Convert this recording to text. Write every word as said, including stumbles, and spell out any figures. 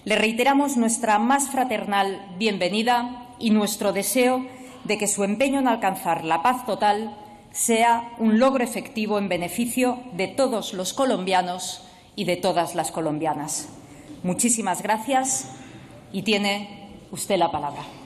Le reiteramos nuestra más fraternal bienvenida y nuestro deseo de que su empeño en alcanzar la paz total sea un logro efectivo en beneficio de todos los colombianos y de todas las colombianas. Muchísimas gracias y tiene usted la palabra.